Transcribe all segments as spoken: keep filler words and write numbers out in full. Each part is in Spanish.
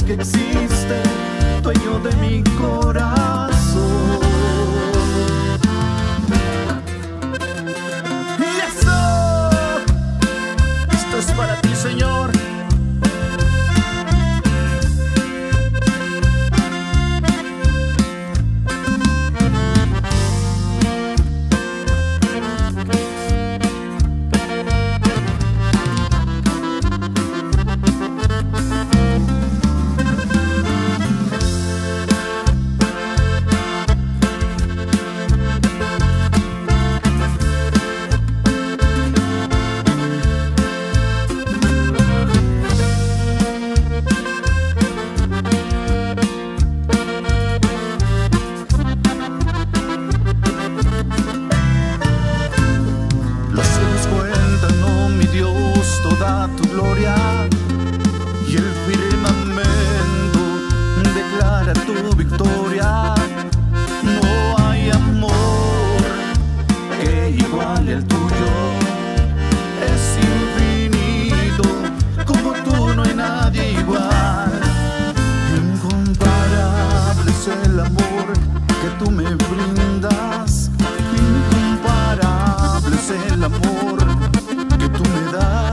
que existe, dueño de mi corazón. Y eso, esto es para ti, Señor. Toda tu gloria y el firmamento declara tu victoria. No hay amor que iguale al tuyo, es infinito, como tú no hay nadie igual. Incomparable es el amor que tú me brindas, incomparable es el amor que tú me das.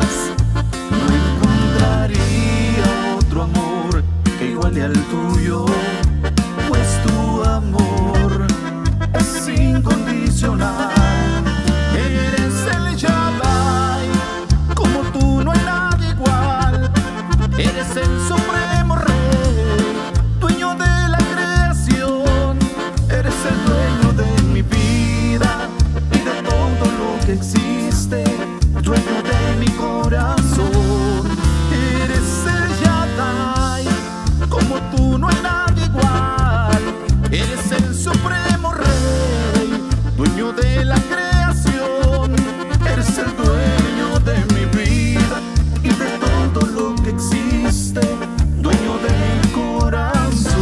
Amor que iguale al tuyo, pues tu amor es incondicional. Eres el Shaddai, como tú no hay nadie igual. Eres el supremo rey, dueño de la creación. Eres el dueño de mi vida y de todo lo que existe, dueño de mi corazón. Eres el como tú no hay nadie igual. Eres el supremo rey, dueño de la creación. Eres el dueño de mi vida y de todo lo que existe, dueño de mi corazón.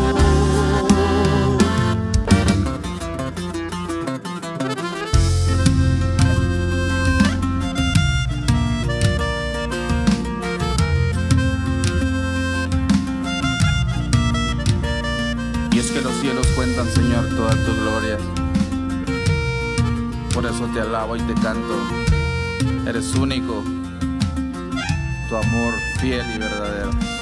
Y es que los cielos cuentan, Señor, toda tu gloria. Por eso te alabo y te canto. Eres único, tu amor fiel y verdadero.